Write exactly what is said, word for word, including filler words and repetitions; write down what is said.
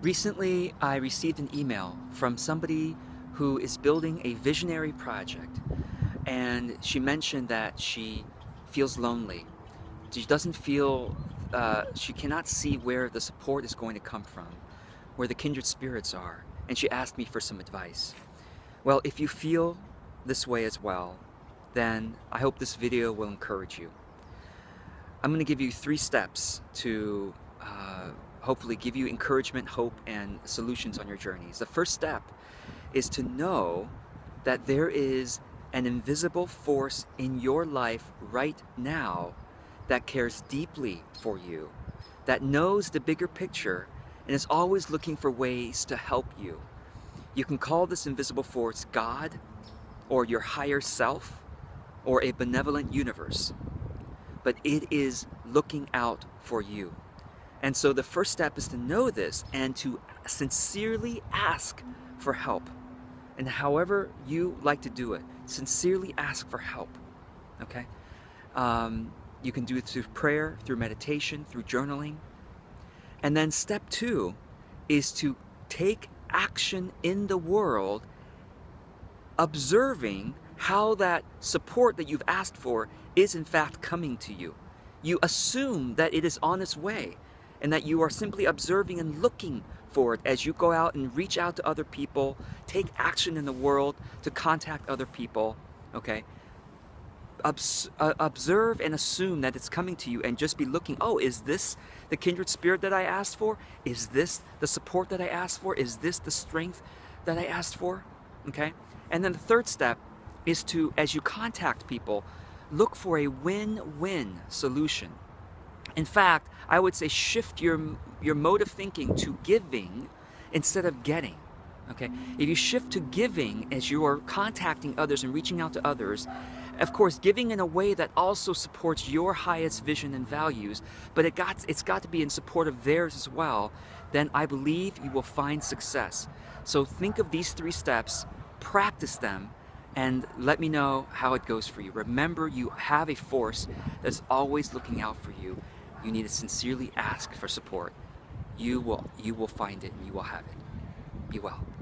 Recently, I received an email from somebody who is building a visionary project, and she mentioned that she feels lonely. She doesn't feel, uh, she cannot see where the support is going to come from, where the kindred spirits are, and she asked me for some advice. Well, if you feel this way as well, then I hope this video will encourage you. I'm going to give you three steps to uh, hopefully give you encouragement, hope, and solutions on your journeys. The first step is to know that there is an invisible force in your life right now that cares deeply for you, that knows the bigger picture and is always looking for ways to help you. You can call this invisible force God, or your higher self, or a benevolent universe, but it is looking out for you. And so the first step is to know this and to sincerely ask for help. And however you like to do it, sincerely ask for help, okay? Um, you can do it through prayer, through meditation, through journaling. And then step two is to take action in the world, observing how that support that you've asked for is in fact coming to you. You assume that it is on its way and that you are simply observing and looking for it as you go out and reach out to other people, take action in the world to contact other people, okay? Obs uh, observe and assume that it's coming to you and just be looking, oh, is this the kindred spirit that I asked for? Is this the support that I asked for? Is this the strength that I asked for? Okay? And then the third step is to, as you contact people, look for a win-win solution. In fact, I would say shift your, your mode of thinking to giving instead of getting. Okay? If you shift to giving as you are contacting others and reaching out to others, of course, giving in a way that also supports your highest vision and values, but it got, it's got to be in support of theirs as well, then I believe you will find success. So think of these three steps, practice them, and let me know how it goes for you. Remember, you have a force that's always looking out for you. You need to sincerely ask for support. You will, you will find it and you will have it. Be well.